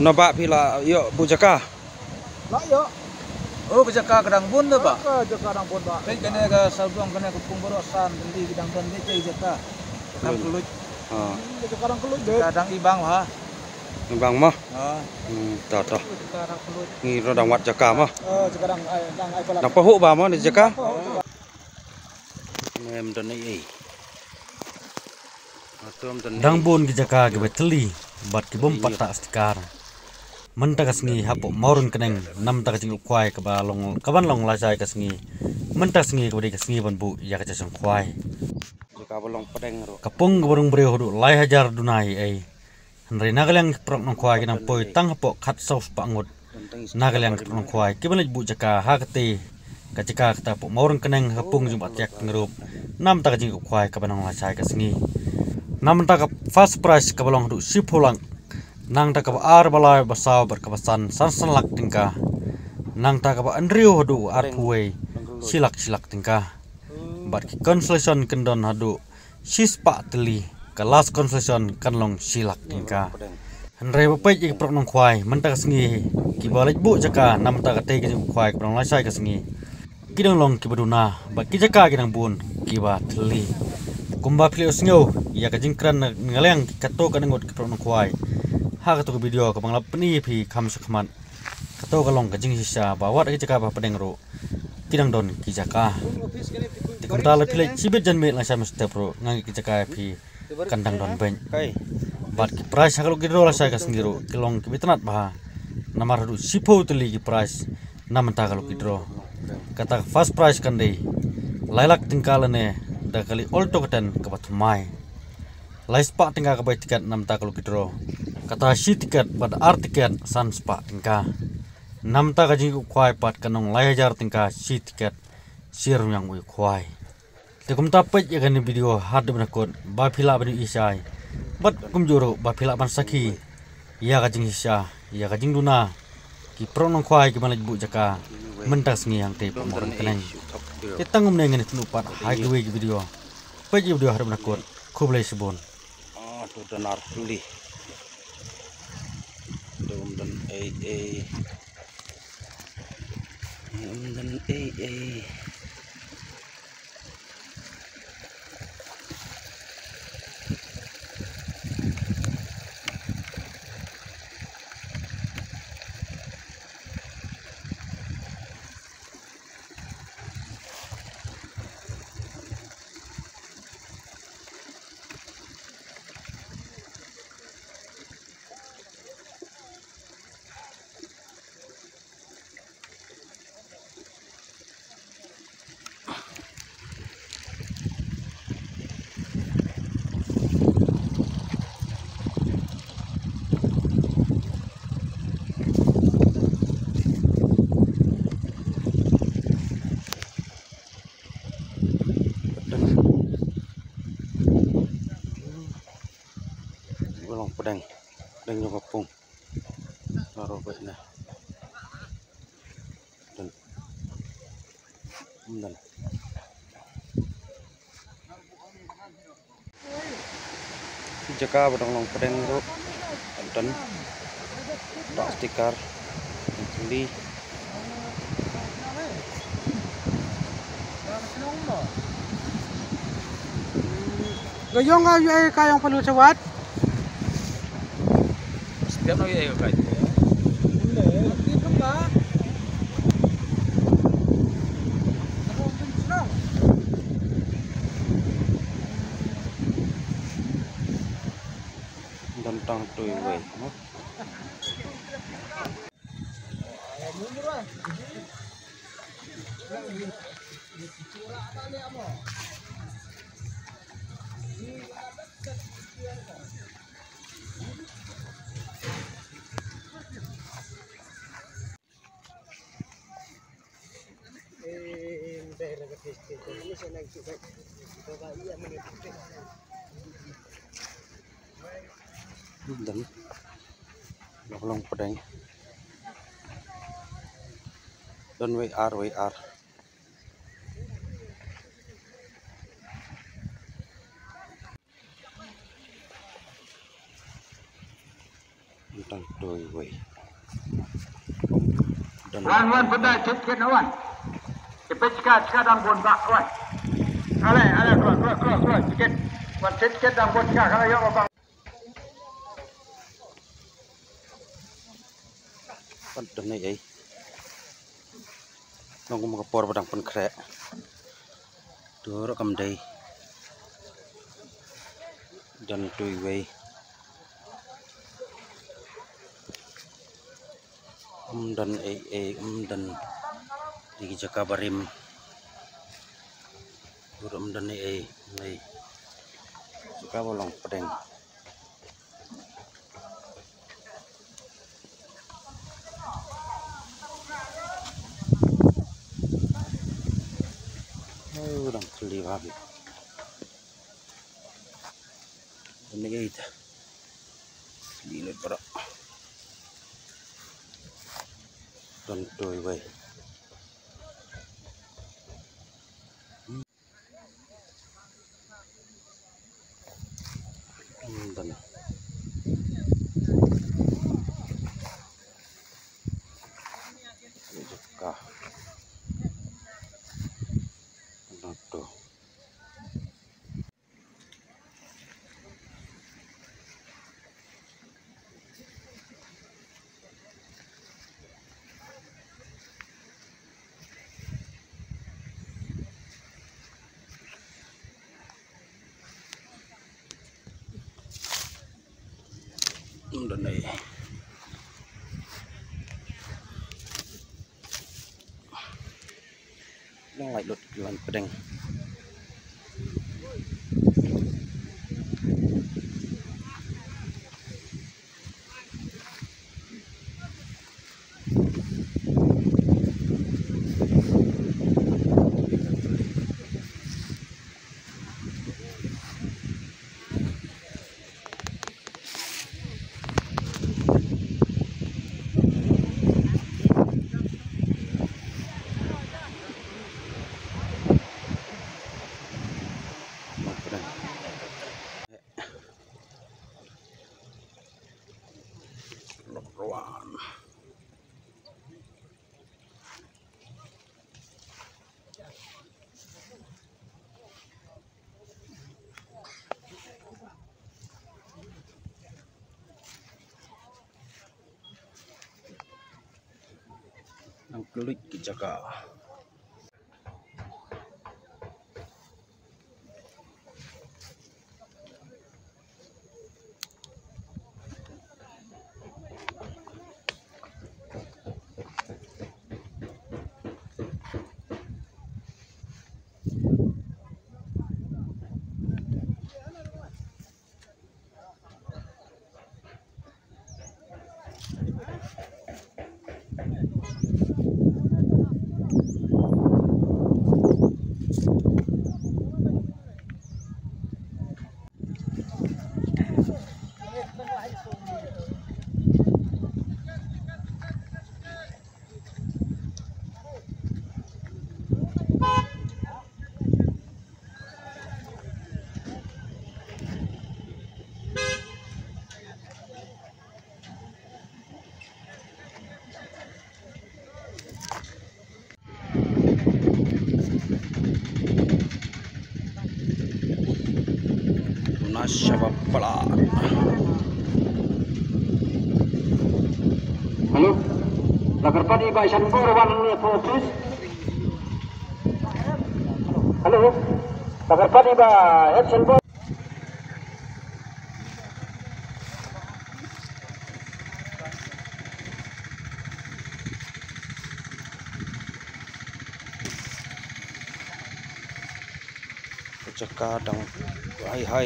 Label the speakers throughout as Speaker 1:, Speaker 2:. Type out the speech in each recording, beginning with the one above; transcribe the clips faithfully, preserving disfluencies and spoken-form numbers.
Speaker 1: Nabak pila yuk bujaka.
Speaker 2: Lah yo.
Speaker 3: Oh bujaka kadang bun tuh pak.
Speaker 2: Ke jaka nang pun Pak.
Speaker 3: Baik kena ke sabung kena ke pemborosan di kadang dan dia jaka. Kadang kelut.
Speaker 1: Ah,
Speaker 2: Jaka nang kelut deh.
Speaker 3: Kadang ibang ha.
Speaker 1: bang mah.
Speaker 3: Oh.
Speaker 1: Hmm, tah tah.
Speaker 2: Jaka nang kelut.
Speaker 1: Ni rodang wat jaka mah.
Speaker 2: Eh jaka nang ai nang ai pala.
Speaker 1: Nang pahu ba mah ni jaka? Mem dan ni. Atom dan
Speaker 4: Dang bun ki jaka ki beteli bat ki bom patak stikar. Menta kasngi hapo maurun keneng nam ta kajing kwai ka balong kaban long lasai kasngi. Menta sngi ka bari kasngi ban bu ya ka jasong kwai.
Speaker 1: jaka bolong pedeng ro.
Speaker 4: Kapung burung beri hodu lai hajar dunai ai. Henry nagalang prok nong kwai ki nang poi tang hapo khat saus pangut. Nagalang prok nong kwai ki banaj bu jaka ha kati. Ka jaka kata po maurun keneng kapung jumpat yak ngerup. Nam ta kajing kwai ka banong lasai kasngi. Nam ta ka fast price ka balong hodu sipulang. Nang tak ar balai basau berkawasan sansan lak tingkah. Nang tak andriu hadu ar puai silak silak tingkah. Bat ki constellation kendon hadu sispa teli kelas constellation kanlong silak tingkah. Henry bapai ik prok nong kwai mentak sengi ki balik bu jaka nam tak te ki kwai prong lai sai ka sengi. Kidang long ki baduna bat ki jaka kidang bun ki ba teli. Kumba pli usnyo ya ka jingkran ngaleng ki kato kanangot ki prok nong kwai. Ha kato video ka bangla peni phi kham sakman kato kalong ka jing sisa bawat ki jaka ba pedeng ro kidang don ki jaka ti kumta la phile chibet janme la sam step ro ngang ki jaka phi kandang don ben
Speaker 1: Kai.
Speaker 4: bat ki price ha kalong gidro la sai ka singiro kilong ki bitnat ba namar ru sipo tuli ki price namanta kalong gidro kata first price kan dei lailak tingkalane da kali olto katan ka batumai laispa tinggal ka bai tiket namta kalong gidro kata si tiket pada ar tiket san spa tingka nam ta kaji kwai pat kanong lai hajar tingka si tiket sir yang ui kwai te kum tapet ya kan video had bena kon ba phila bani isai bat kum juro ba phila ban saki ya kajing isya ya kajing duna ki pronong kwai ki malaj bu jaka mentas ngi yang te pomoran keneng te tangum ne ngene tupat hai ki video pe video had bena kon kublai sebon
Speaker 1: Ah, tu danar tuli. Dum dan ai ai. Dum dan ai ai. Bolong pedang pedang juga pung taruh baik nah dan dan jaka bodong long pedang ro dan tak stiker beli
Speaker 2: Gayong ay kayong palu sawat.
Speaker 3: Setiap no ya kai.
Speaker 1: dan tang tui wei dan bolong pedang dan W R W R tentang tuh Doi wei. Dan
Speaker 5: Wan wan benda cek wan. Cepet cekak cekak dalam bon bak wan. Ale ale keluar keluar keluar keluar cekit. Wan cek cekak dalam bon cekak kalau yok bang.
Speaker 1: pan dan ai. Nong makapor padang pan krek. Doro kam dai. Dan doi wei. Um dan ai ai um dan di jaka barim. Doro um dan ai ai nai. Jaka bolong pedeng. Oh, dang keli babi. Ini kita. Lilit para. Dan doi wei. Dan jaka. Tuh. Dan đây nó lại đột lần pedeng. Ruan. Nang kulit dijaga. Nasyabab pala.
Speaker 5: Halo. Lagar padi ba isan ko rawan ni fokus. Halo. Lagar padi ba headset bo.
Speaker 1: Kadang hai hai.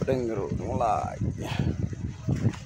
Speaker 1: pedeng ru mulai